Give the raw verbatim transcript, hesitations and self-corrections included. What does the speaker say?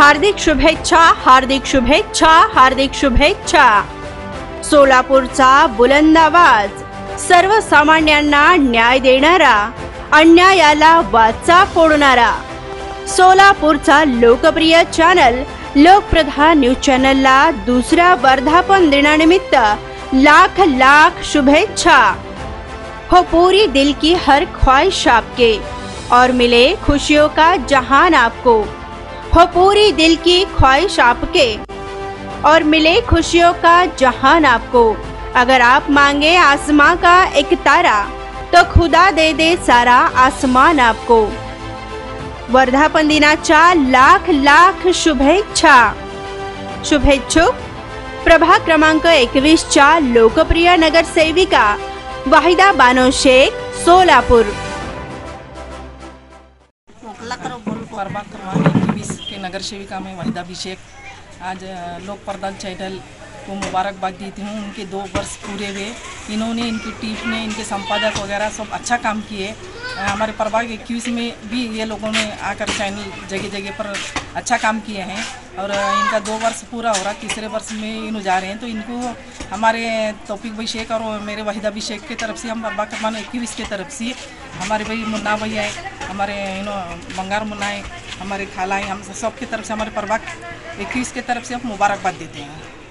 हार्दिक शुभेच्छा, हार्दिक शुभेच्छा, हार्दिक शुभेच्छा। सोलापूरचा बुलंद आवाज, सर्वसामान्यांना न्याय देणारा, अन्यायाला वाचा फोडणारा, सोलापूरचा लोकप्रिय चॅनल लोकप्रधान न्यूज चॅनलला दुसऱ्या वर्धापन दिनानिमित्त लाख लाख शुभेच्छा। हो पूरी दिल की हर ख्वाहिश आपके और मिले खुशियों का जहान आपको। हो पूरी दिल की ख्वाहिश आपके और मिले खुशियों का जहान आपको। अगर आप मांगे आसमां का एक तारा तो खुदा दे दे सारा आसमान आपको। वर्धापन दिनाच्या लाख लाख शुभेच्छा। शुभेच्छुक प्रभाग क्रमांक एकवीस च्या लोकप्रिय नगरसेविका वाहिदा बानो शेख, सोलापूर। प्रभाग क्रमांक इक्कीस के नगर सेविका में वाहिदा अभिषेक आज लोक प्रधान चैनल को मुबारकबाद देती हूँ। उनके दो वर्ष पूरे हुए। इन्होंने, इनकी टीम ने, इनके संपादक वगैरह सब अच्छा काम किए। हमारे प्रभाग इक्कीस में भी ये लोगों ने आकर चैनल जगह जगह पर अच्छा काम किए हैं और इनका दो वर्ष पूरा हो रहा, तीसरे वर्ष में इन्हों जा रहे हैं। तो इनको हमारे तौफीक भाई शेख और मेरे वाहिदा अभिषेक की तरफ से, हम प्रभाग क्रमांक इक्कीस की तरफ से, हमारे भाई मुन्ना भैया है, हमारे इन्हों बंगार मुन्ना है, हमारे खाला है, हम सब की तरफ से, हमारे प्रभाग इक्कीस की तरफ से हम मुबारकबाद देते हैं।